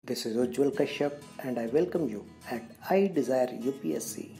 This is Ujjwal Kashyap and I welcome you at I Desire UPSC.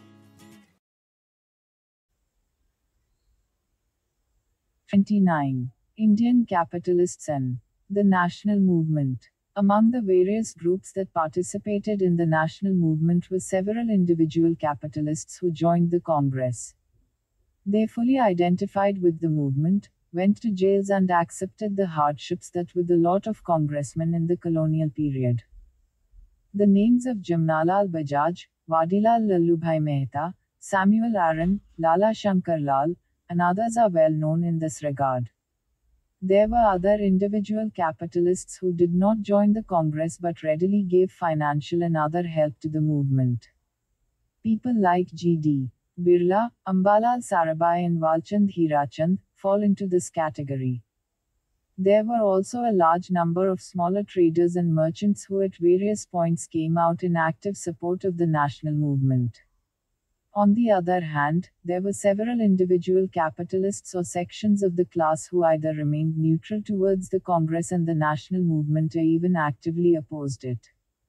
29. Indian capitalists and the national movement. Among the various groups that participated in the national movement were several individual capitalists who joined the Congress. They fully identified with the movement, went to jails, and accepted the hardships that were the lot of congressmen in the colonial period. The names of Jamnalal Bajaj, Vadilal Lalubhai Mehta, Samuel Aaron, Lala Shankar Lal, and others are well known in this regard. There were other individual capitalists who did not join the Congress but readily gave financial and other help to the movement. People like G.D. Birla, Ambalal Sarabhai, and Walchand Hirachand fall into this category. There were also a large number of smaller traders and merchants who at various points came out in active support of the national movement. On the other hand, there were several individual capitalists or sections of the class who either remained neutral towards the Congress and the national movement or even actively opposed it.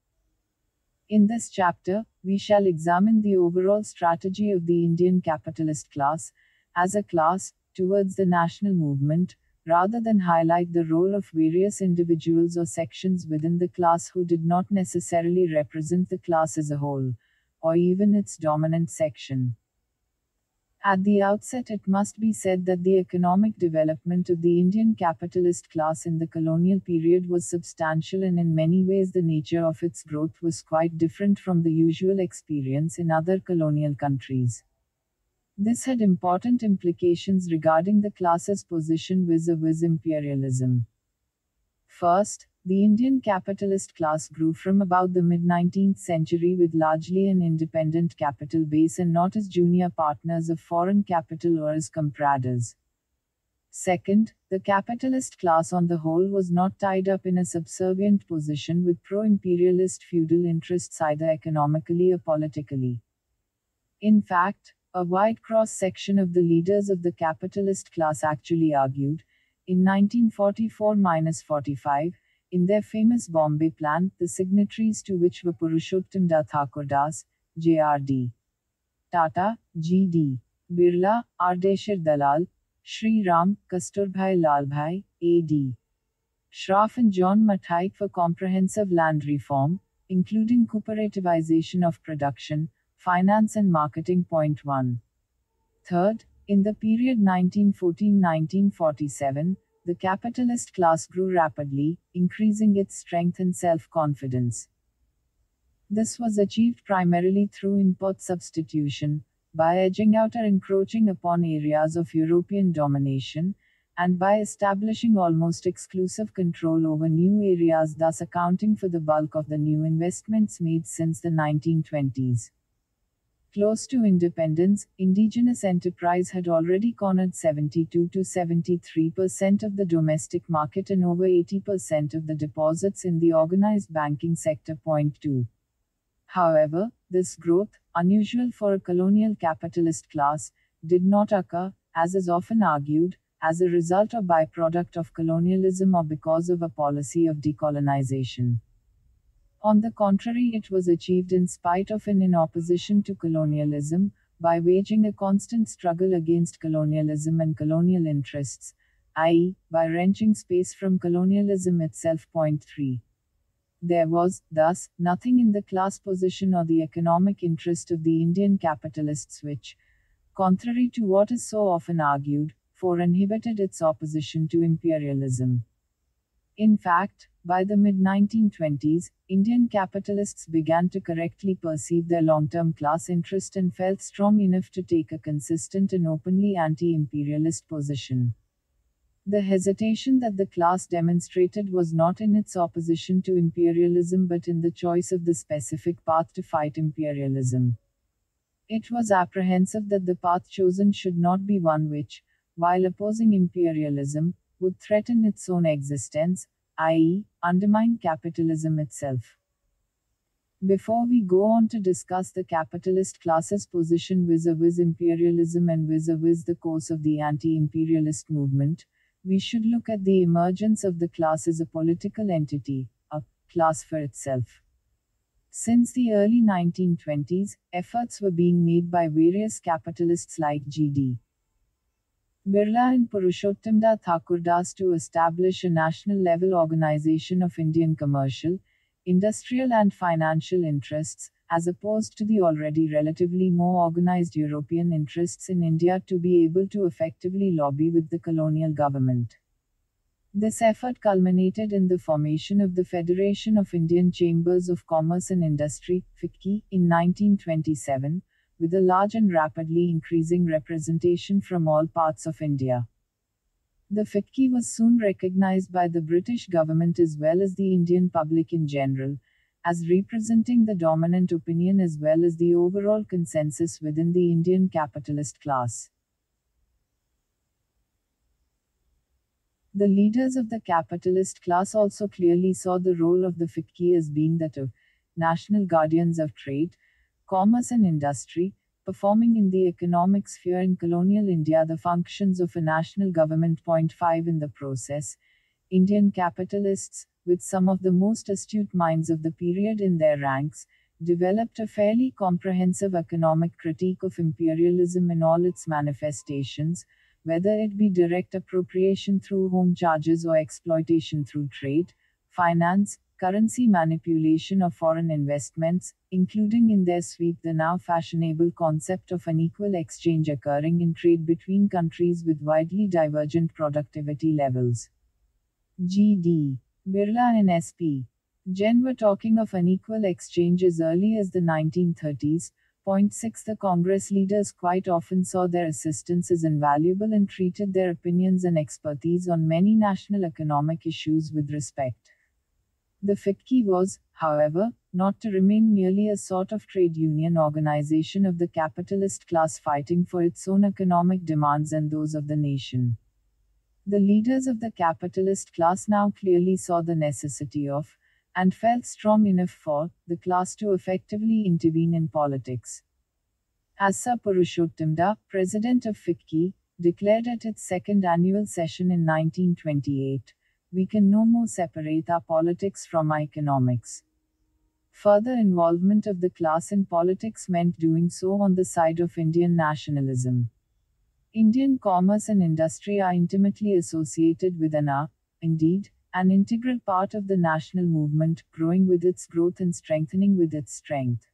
In this chapter, we shall examine the overall strategy of the Indian capitalist class, as a class, towards the national movement, rather than highlight the role of various individuals or sections within the class who did not necessarily represent the class as a whole, or even its dominant section. At the outset, it must be said that the economic development of the Indian capitalist class in the colonial period was substantial, and in many ways the nature of its growth was quite different from the usual experience in other colonial countries. This had important implications regarding the class's position vis-a-vis imperialism. First, the Indian capitalist class grew from about the mid-19th century with largely an independent capital base and not as junior partners of foreign capital or as compradors. Second, the capitalist class on the whole was not tied up in a subservient position with pro-imperialist feudal interests either economically or politically. In fact, a wide cross-section of the leaders of the capitalist class actually argued, in 1944-45, in their famous Bombay Plan, the signatories to which were Purushottam Das Thakur Das, J.R.D. Tata, G.D. Birla, Ardeshir Dalal, Sri Ram, Kasturbhai Lalbhai, A.D. Shroff, and John Mathai for comprehensive land reform, including cooperativization of production, finance and marketing. Point 1. Third, in the period 1914-1947, the capitalist class grew rapidly, increasing its strength and self-confidence. This was achieved primarily through import substitution, by edging out or encroaching upon areas of European domination, and by establishing almost exclusive control over new areas, thus accounting for the bulk of the new investments made since the 1920s. Close to independence, indigenous enterprise had already cornered 72 to 73% of the domestic market and over 80% of the deposits in the organized banking sector. Point 2. However, this growth, unusual for a colonial capitalist class, did not occur, as is often argued, as a result or byproduct of colonialism or because of a policy of decolonization. On the contrary, it was achieved in spite of and in opposition to colonialism, by waging a constant struggle against colonialism and colonial interests, i.e., by wrenching space from colonialism itself. Point 3. There was, thus, nothing in the class position or the economic interest of the Indian capitalists which, contrary to what is so often argued, inhibited its opposition to imperialism. In fact, by the mid-1920s, Indian capitalists began to correctly perceive their long-term class interest and felt strong enough to take a consistent and openly anti-imperialist position. The hesitation that the class demonstrated was not in its opposition to imperialism but in the choice of the specific path to fight imperialism. It was apprehensive that the path chosen should not be one which, while opposing imperialism, would threaten its own existence, i.e., undermine capitalism itself. Before we go on to discuss the capitalist class's position vis-a-vis imperialism and vis-a-vis the course of the anti-imperialist movement, we should look at the emergence of the class as a political entity, a class for itself. Since the early 1920s, efforts were being made by various capitalists like G.D. Birla and Purushottamda Thakurdas to establish a national-level organization of Indian commercial, industrial and financial interests, as opposed to the already relatively more organized European interests in India to be able to effectively lobby with the colonial government. This effort culminated in the formation of the Federation of Indian Chambers of Commerce and Industry, FICCI, in 1927, with a large and rapidly increasing representation from all parts of India. The FICCI was soon recognized by the British government as well as the Indian public in general, as representing the dominant opinion as well as the overall consensus within the Indian capitalist class. The leaders of the capitalist class also clearly saw the role of the FICCI as being that of national guardians of trade, commerce and industry, performing in the economic sphere in colonial India the functions of a national government. 5 In the process, Indian capitalists, with some of the most astute minds of the period in their ranks, developed a fairly comprehensive economic critique of imperialism in all its manifestations, whether it be direct appropriation through home charges or exploitation through trade, finance, currency manipulation or foreign investments, including in their sweep the now fashionable concept of unequal exchange occurring in trade between countries with widely divergent productivity levels. G.D. Birla and S.P. Jain were talking of unequal exchange as early as the 1930s. 6 The Congress leaders quite often saw their assistance as invaluable and treated their opinions and expertise on many national economic issues with respect. The FICCI was, however, not to remain merely a sort of trade union organization of the capitalist class fighting for its own economic demands and those of the nation. The leaders of the capitalist class now clearly saw the necessity of, and felt strong enough for, the class to effectively intervene in politics. As Sir Purushottamda, president of FICCI, declared at its second annual session in 1928, we can no more separate our politics from our economics. Further involvement of the class in politics meant doing so on the side of Indian nationalism. Indian commerce and industry are intimately associated with and are, indeed, an integral part of the national movement, growing with its growth and strengthening with its strength.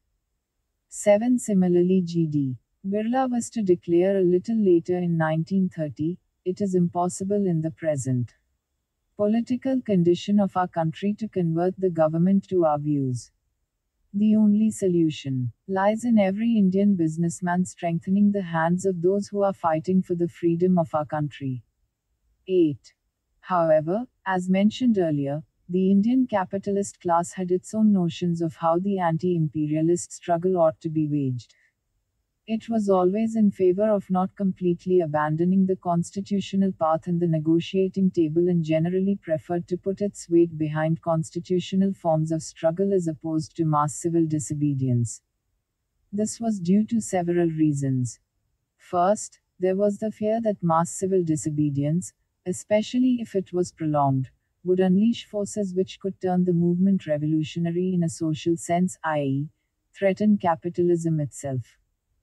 7 Similarly, G.D. Birla was to declare a little later in 1930, it is impossible in the present political condition of our country to convert the government to our views. The only solution lies in every Indian businessman strengthening the hands of those who are fighting for the freedom of our country. 8. However, as mentioned earlier, the Indian capitalist class had its own notions of how the anti-imperialist struggle ought to be waged. It was always in favor of not completely abandoning the constitutional path and the negotiating table and generally preferred to put its weight behind constitutional forms of struggle as opposed to mass civil disobedience. This was due to several reasons. First, there was the fear that mass civil disobedience, especially if it was prolonged, would unleash forces which could turn the movement revolutionary in a social sense, i.e., threaten capitalism itself.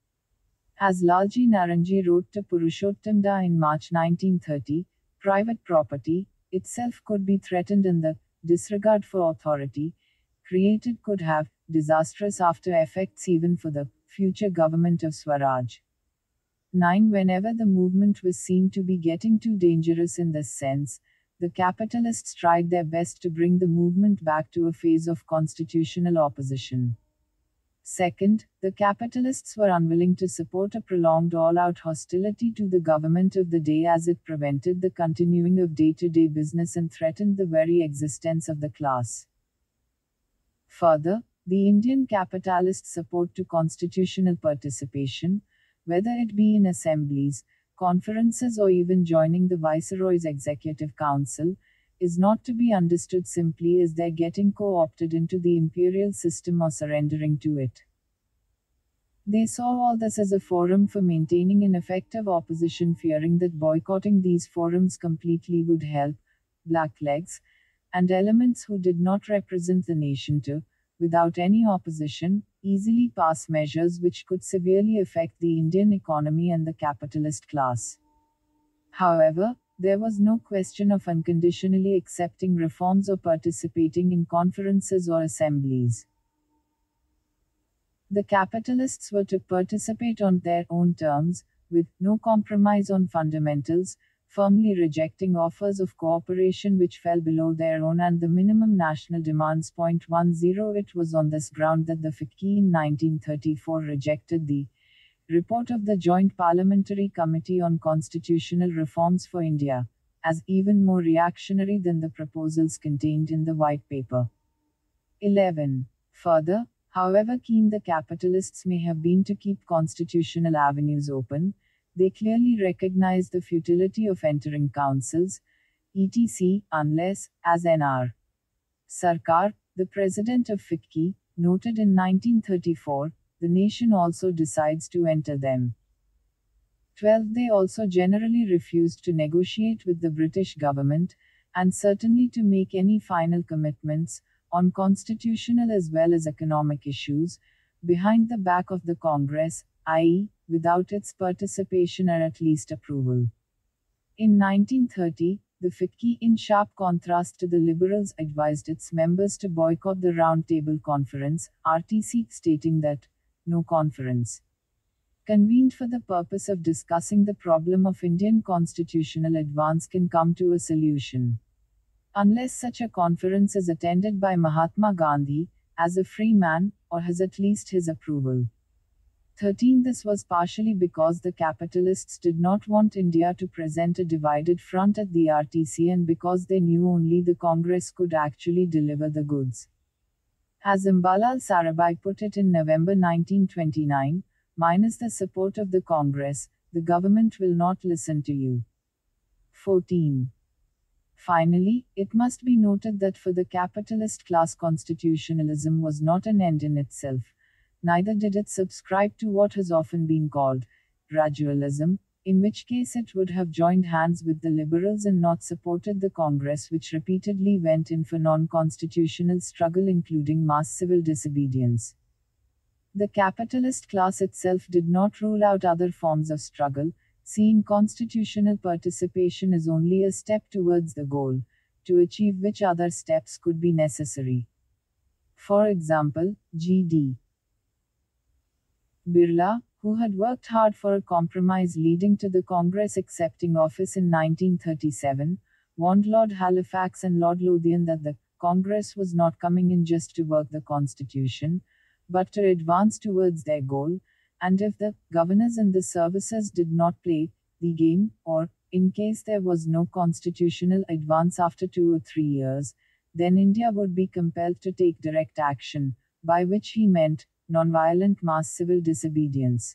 As Lalji Naranji wrote to Purushottamda in March 1930, private property itself could be threatened and the disregard for authority created could have disastrous after effects even for the future government of Swaraj. 9 Whenever the movement was seen to be getting too dangerous in this sense, the capitalists tried their best to bring the movement back to a phase of constitutional opposition. Second, the capitalists were unwilling to support a prolonged all-out hostility to the government of the day as it prevented the continuing of day-to-day business and threatened the very existence of the class. Further, the Indian capitalists' support to constitutional participation, whether it be in assemblies, conferences or even joining the Viceroy's Executive Council, is not to be understood simply as their getting co-opted into the imperial system or surrendering to it. They saw all this as a forum for maintaining an effective opposition, fearing that boycotting these forums completely would help blacklegs and elements who did not represent the nation to, without any opposition, easily pass measures which could severely affect the Indian economy and the capitalist class. However, there was no question of unconditionally accepting reforms or participating in conferences or assemblies. The capitalists were to participate on their own terms, with no compromise on fundamentals, firmly rejecting offers of cooperation which fell below their own and the minimum national demands. 10. It was on this ground that the FICCI in 1934 rejected the report of the Joint Parliamentary Committee on Constitutional Reforms for India, as even more reactionary than the proposals contained in the White Paper. 11. Further, however keen the capitalists may have been to keep constitutional avenues open, they clearly recognized the futility of entering councils, etc., unless, as N.R. Sarkar, the president of FICCI, noted in 1934, the nation also decides to enter them. 12. They also generally refused to negotiate with the British government, and certainly to make any final commitments, on constitutional as well as economic issues, behind the back of the Congress, i.e., without its participation or at least approval. In 1930, the FICCI, in sharp contrast to the Liberals, advised its members to boycott the Round Table Conference, RTC, stating that no conference convened for the purpose of discussing the problem of Indian constitutional advance can come to a solution unless such a conference is attended by Mahatma Gandhi, as a free man, or has at least his approval. 13. This was partially because the capitalists did not want India to present a divided front at the RTC and because they knew only the Congress could actually deliver the goods. As Ambalal Sarabhai put it in November 1929, minus the support of the Congress, the government will not listen to you. 14. Finally, it must be noted that for the capitalist class, constitutionalism was not an end in itself. Neither did it subscribe to what has often been called gradualism, in which case it would have joined hands with the liberals and not supported the Congress, which repeatedly went in for non-constitutional struggle, including mass civil disobedience. The capitalist class itself did not rule out other forms of struggle, seeing constitutional participation as only a step towards the goal, to achieve which other steps could be necessary. For example, G.D. Birla, who had worked hard for a compromise leading to the Congress accepting office in 1937, warned Lord Halifax and Lord Lothian that the Congress was not coming in just to work the Constitution, but to advance towards their goal, and if the governors and the services did not play the game, or, in case there was no constitutional advance after 2 or 3 years, then India would be compelled to take direct action, by which he meant nonviolent mass civil disobedience.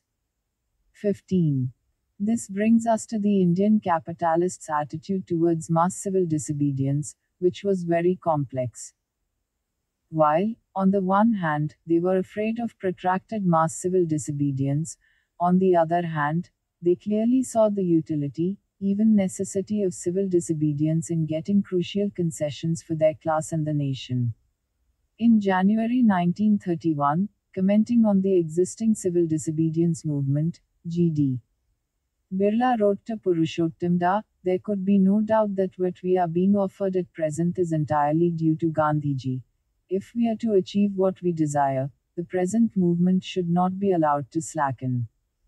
15. This brings us to the Indian capitalists' attitude towards mass civil disobedience, which was very complex. While, on the one hand, they were afraid of protracted mass civil disobedience, on the other hand, they clearly saw the utility, even necessity of civil disobedience in getting crucial concessions for their class and the nation. In January 1931, commenting on the existing civil disobedience movement, G.D. Birla wrote to Purushottam Das, "There could be no doubt that what we are being offered at present is entirely due to Gandhiji. If we are to achieve what we desire, the present movement should not be allowed to slacken."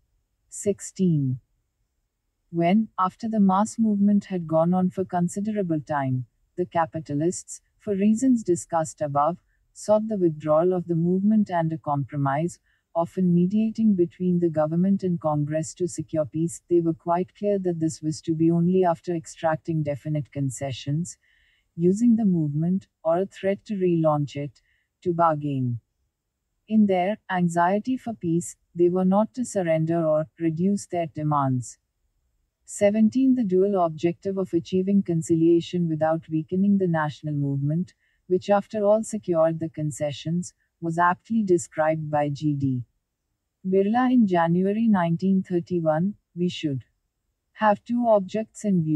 16. When, after the mass movement had gone on for considerable time, the capitalists, for reasons discussed above, sought the withdrawal of the movement and a compromise, often mediating between the government and Congress to secure peace, they were quite clear that this was to be only after extracting definite concessions, using the movement, or a threat to relaunch it, to bargain. In their anxiety for peace, they were not to surrender or reduce their demands. 17. The dual objective of achieving conciliation without weakening the national movement, which after all secured the concessions, was aptly described by G.D. Birla in January 1931, "We should have two objects in view,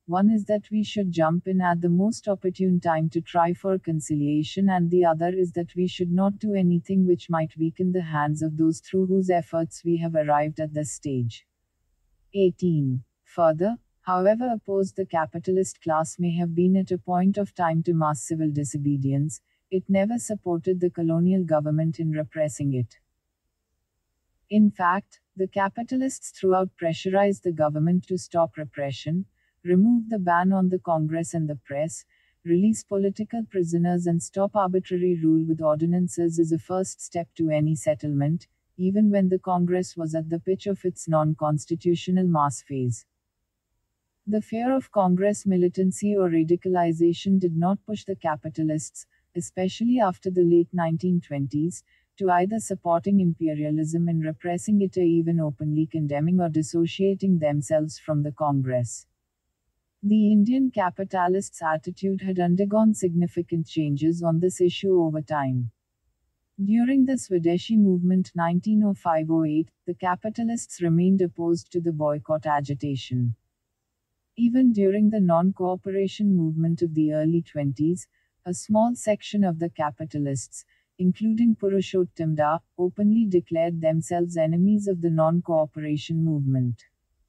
One is that we should jump in at the most opportune time to try for conciliation, and the other is that we should not do anything which might weaken the hands of those through whose efforts we have arrived at this stage. 18. Further, however opposed the capitalist class may have been at a point of time to mass civil disobedience, it never supported the colonial government in repressing it. In fact, the capitalists throughout pressurized the government to stop repression, remove the ban on the Congress and the press, release political prisoners, and stop arbitrary rule with ordinances as a first step to any settlement, even when the Congress was at the pitch of its non-constitutional mass phase. The fear of Congress militancy or radicalization did not push the capitalists, especially after the late 1920s, to either supporting imperialism and repressing it or even openly condemning or dissociating themselves from the Congress. The Indian capitalists' attitude had undergone significant changes on this issue over time. During the Swadeshi movement 1905-08, the capitalists remained opposed to the boycott agitation. Even during the non-cooperation movement of the early 20s, a small section of the capitalists, including Purushottam Das, openly declared themselves enemies of the non-cooperation movement.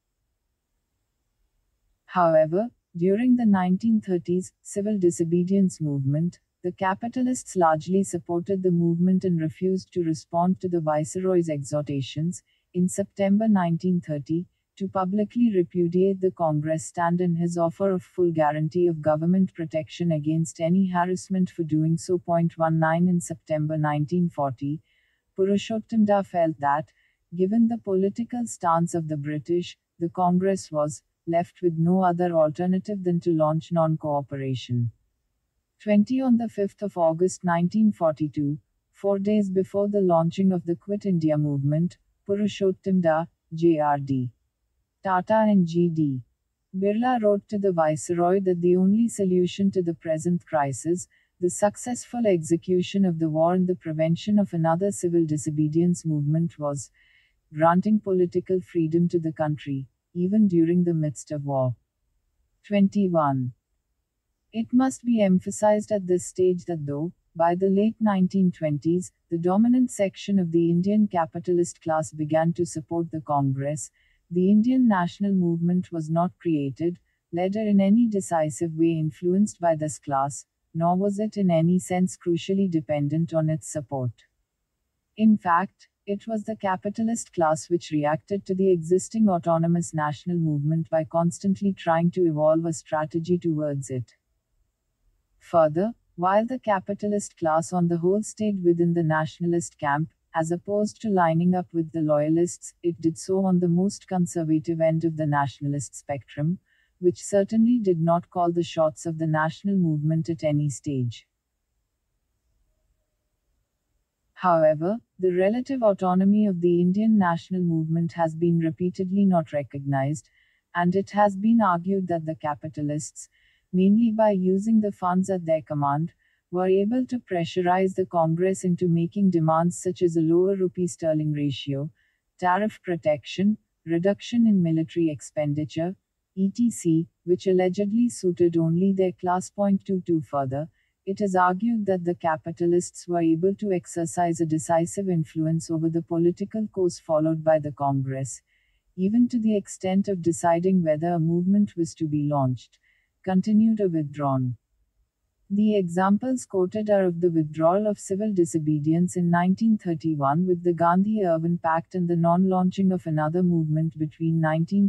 However, during the 1930s civil disobedience movement, the capitalists largely supported the movement and refused to respond to the Viceroy's exhortations, in September 1930, to publicly repudiate the Congress stand and his offer of full guarantee of government protection against any harassment for doing so. 19 In September 1940, Purushottam Das felt that, given the political stance of the British, the Congress was left with no other alternative than to launch non-cooperation. 20 On 5 August 1942, 4 days before the launching of the Quit India movement, Purushottam Das, J.R.D. Tata and G.D. Birla wrote to the Viceroy that the only solution to the present crisis, the successful execution of the war and the prevention of another civil disobedience movement, was granting political freedom to the country, even during the midst of war. 21. It must be emphasized at this stage that though, by the late 1920s, the dominant section of the Indian capitalist class began to support the Congress, the Indian national movement was not created, led or in any decisive way influenced by this class, nor was it in any sense crucially dependent on its support. In fact, it was the capitalist class which reacted to the existing autonomous national movement by constantly trying to evolve a strategy towards it. Further, while the capitalist class on the whole stayed within the nationalist camp, as opposed to lining up with the loyalists, it did so on the most conservative end of the nationalist spectrum, which certainly did not call the shots of the national movement at any stage. However, the relative autonomy of the Indian national movement has been repeatedly not recognized, and it has been argued that the capitalists, mainly by using the funds at their command, were able to pressurize the Congress into making demands such as a lower rupee-sterling ratio, tariff protection, reduction in military expenditure, etc., which allegedly suited only their class. 22 Further, it is argued that the capitalists were able to exercise a decisive influence over the political course followed by the Congress, even to the extent of deciding whether a movement was to be launched, continued or withdrawn. The examples quoted are of the withdrawal of civil disobedience in 1931 with the Gandhi-Irwin Pact and the non-launching of another movement between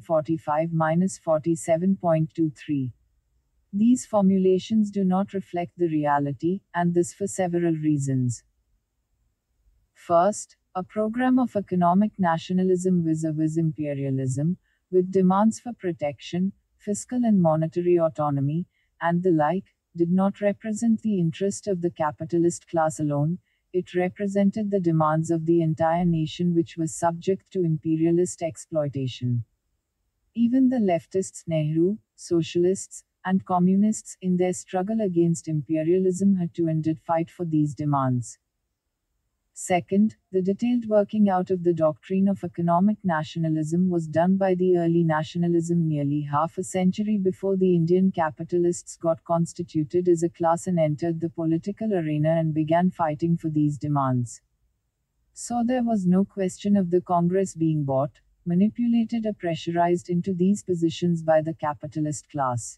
1945–47.23. These formulations do not reflect the reality, and this for several reasons. First, a program of economic nationalism vis-a-vis imperialism, with demands for protection, fiscal and monetary autonomy, and the like, did not represent the interest of the capitalist class alone, it represented the demands of the entire nation which was subject to imperialist exploitation. Even the leftists, Nehru, socialists, and communists, in their struggle against imperialism had to and did fight for these demands. Second, the detailed working out of the doctrine of economic nationalism was done by the early nationalism nearly half a century before the Indian capitalists got constituted as a class and entered the political arena and began fighting for these demands. So there was no question of the Congress being bought, manipulated, or pressurized into these positions by the capitalist class.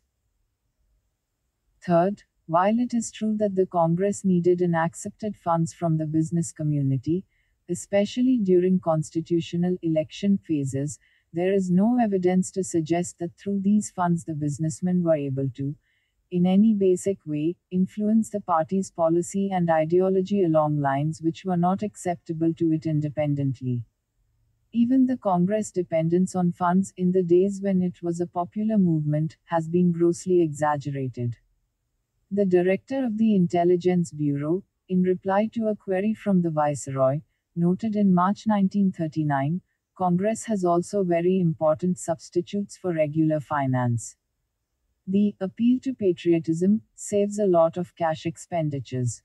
Third, while it is true that the Congress needed and accepted funds from the business community, especially during constitutional election phases, there is no evidence to suggest that through these funds the businessmen were able to, in any basic way, influence the party's policy and ideology along lines which were not acceptable to it independently. Even the Congress dependence on funds in the days when it was a popular movement has been grossly exaggerated. The director of the Intelligence Bureau, in reply to a query from the Viceroy, noted in March 1939, Congress has also very important substitutes for regular finance. The appeal to patriotism saves a lot of cash expenditures.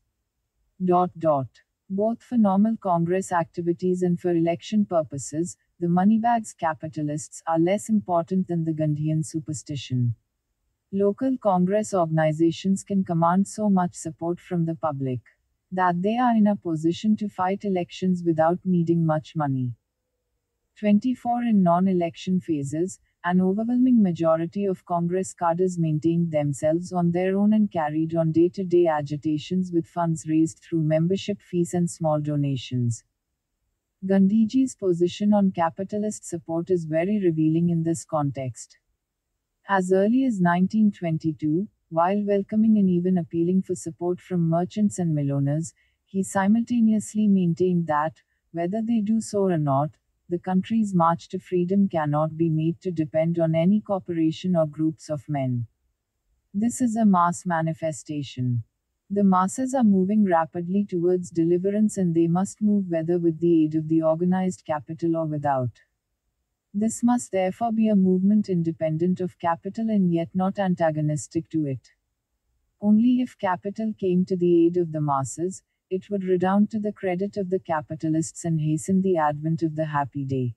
Both for normal Congress activities and for election purposes, the moneybags capitalists are less important than the Gandhian superstition. Local Congress organizations can command so much support from the public that they are in a position to fight elections without needing much money. 24 In non-election phases, an overwhelming majority of Congress cadres maintained themselves on their own and carried on day-to-day agitations with funds raised through membership fees and small donations. Gandhiji's position on capitalist support is very revealing in this context. As early as 1922, while welcoming and even appealing for support from merchants and millowners, he simultaneously maintained that, whether they do so or not, the country's march to freedom cannot be made to depend on any corporation or groups of men. This is a mass manifestation. The masses are moving rapidly towards deliverance and they must move whether with the aid of the organized capital or without. This must therefore be a movement independent of capital and yet not antagonistic to it. Only if capital came to the aid of the masses, it would redound to the credit of the capitalists and hasten the advent of the happy day.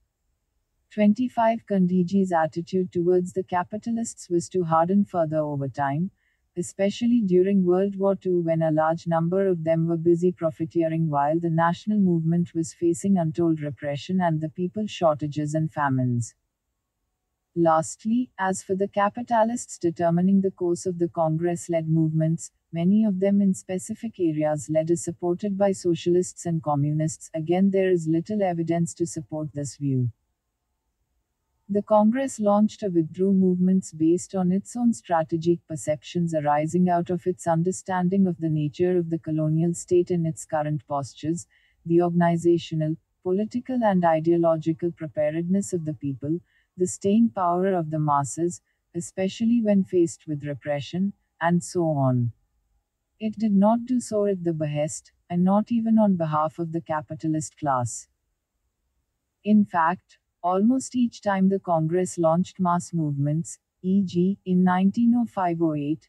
25 Gandhiji's attitude towards the capitalists was to harden further over time, especially during World War II when a large number of them were busy profiteering while the national movement was facing untold repression and the people shortages and famines. Lastly, as for the capitalists determining the course of the Congress-led movements, many of them in specific areas led or supported by socialists and communists, again there is little evidence to support this view. The Congress launched or withdrew movements based on its own strategic perceptions arising out of its understanding of the nature of the colonial state and its current postures, the organizational, political and ideological preparedness of the people, the staying power of the masses, especially when faced with repression, and so on. It did not do so at the behest, and not even on behalf of the capitalist class. In fact, almost each time the Congress launched mass movements, e.g., in 1905-08,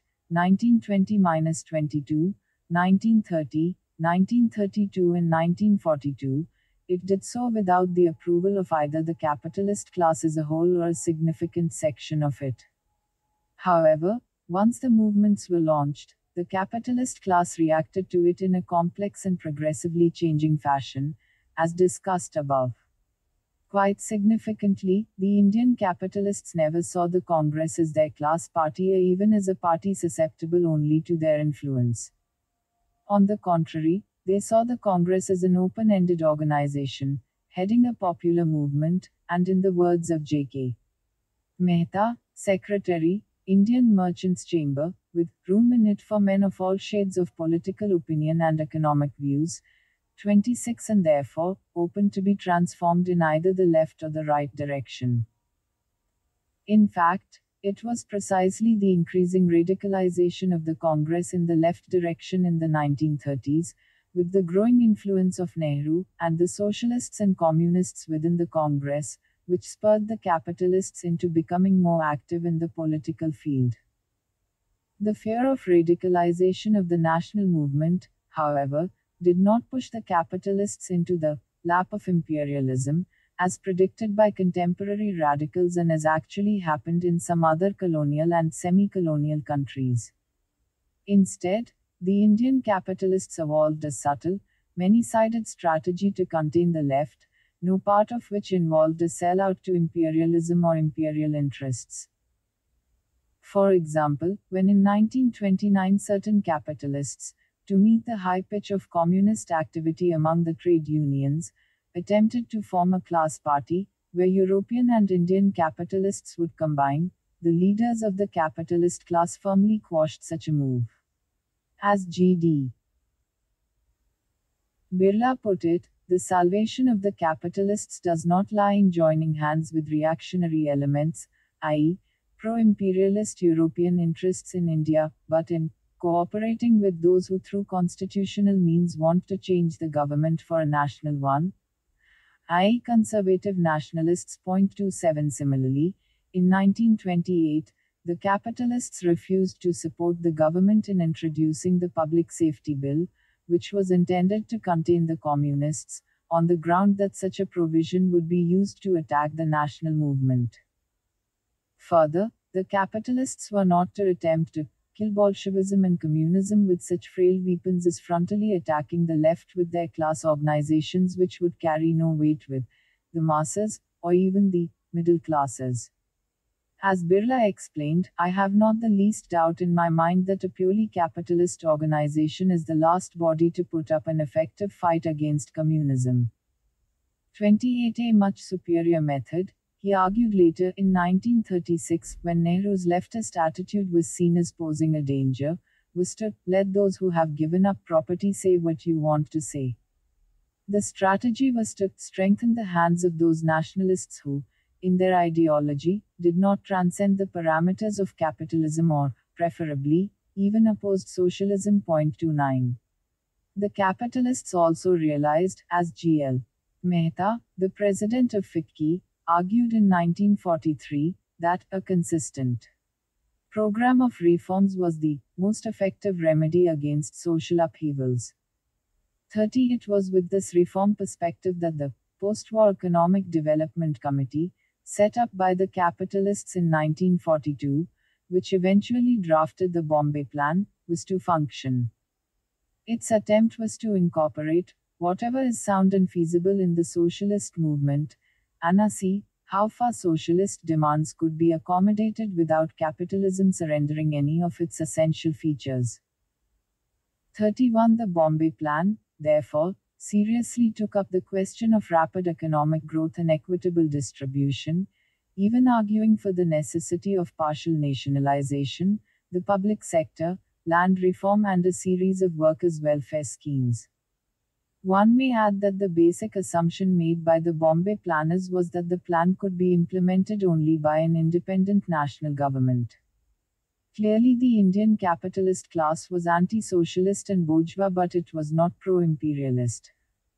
1920-22, 1930, 1932 and 1942, it did so without the approval of either the capitalist class as a whole or a significant section of it. However, once the movements were launched, the capitalist class reacted to it in a complex and progressively changing fashion, as discussed above. Quite significantly, the Indian capitalists never saw the Congress as their class party or even as a party susceptible only to their influence. On the contrary, they saw the Congress as an open-ended organization, heading a popular movement, and in the words of J.K. Mehta, Secretary, Indian Merchants' Chamber, with room in it for men of all shades of political opinion and economic views, 26 and therefore, open to be transformed in either the left or the right direction. In fact, it was precisely the increasing radicalization of the Congress in the left direction in the 1930s, with the growing influence of Nehru, and the socialists and communists within the Congress, which spurred the capitalists into becoming more active in the political field. The fear of radicalization of the national movement, however, did not push the capitalists into the lap of imperialism, as predicted by contemporary radicals and as actually happened in some other colonial and semi-colonial countries. Instead, the Indian capitalists evolved a subtle, many-sided strategy to contain the left, no part of which involved a sell-out to imperialism or imperial interests. For example, when in 1929 certain capitalists, to meet the high pitch of communist activity among the trade unions, attempted to form a class party, where European and Indian capitalists would combine, the leaders of the capitalist class firmly quashed such a move. As G.D. Birla put it, the salvation of the capitalists does not lie in joining hands with reactionary elements, i.e., pro-imperialist European interests in India, but in cooperating with those who through constitutional means want to change the government for a national one, i.e., conservative nationalists. 27 Similarly, in 1928, the capitalists refused to support the government in introducing the Public Safety Bill, which was intended to contain the communists, on the ground that such a provision would be used to attack the national movement. Further, the capitalists were not to attempt to kill Bolshevism and communism with such frail weapons as frontally attacking the left with their class organizations, which would carry no weight with the masses, or even the middle classes. As Birla explained, I have not the least doubt in my mind that a purely capitalist organization is the last body to put up an effective fight against communism. 28. A much superior method, he argued later in 1936, when Nehru's leftist attitude was seen as posing a danger, was to let those who have given up property say what you want to say. The strategy was to strengthen the hands of those nationalists who, in their ideology, did not transcend the parameters of capitalism or, preferably, even opposed socialism. 29. The capitalists also realized, as G.L. Mehta, the president of FICCI, argued in 1943, that a consistent program of reforms was the most effective remedy against social upheavals. 30. It was with this reform perspective that the Post-War Economic Development Committee, set up by the capitalists in 1942, which eventually drafted the Bombay Plan, was to function. Its attempt was to incorporate whatever is sound and feasible in the socialist movement, and see how far socialist demands could be accommodated without capitalism surrendering any of its essential features. 31. The Bombay Plan, therefore, seriously took up the question of rapid economic growth and equitable distribution, even arguing for the necessity of partial nationalization, the public sector, land reform, and a series of workers' welfare schemes. One may add that the basic assumption made by the Bombay planners was that the plan could be implemented only by an independent national government. Clearly, the Indian capitalist class was anti-socialist and bourgeois, but it was not pro-imperialist.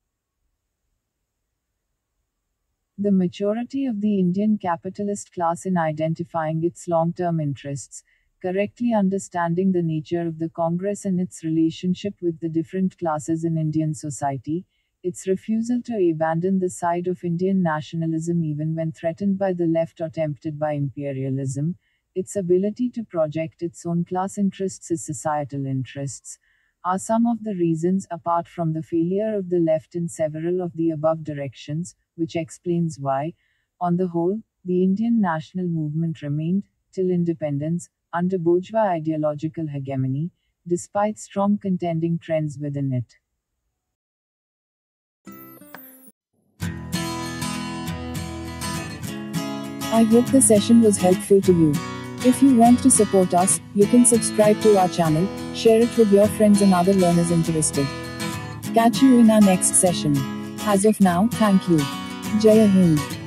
The maturity of the Indian capitalist class in identifying its long-term interests, correctly understanding the nature of the Congress and its relationship with the different classes in Indian society, its refusal to abandon the side of Indian nationalism even when threatened by the left or tempted by imperialism, its ability to project its own class interests as societal interests, are some of the reasons, apart from the failure of the left in several of the above directions, which explains why, on the whole, the Indian national movement remained, till independence, under bourgeois ideological hegemony, despite strong contending trends within it. I hope the session was helpful to you. If you want to support us, you can subscribe to our channel, share it with your friends and other learners interested. Catch you in our next session. As of now, thank you. Jai Hind.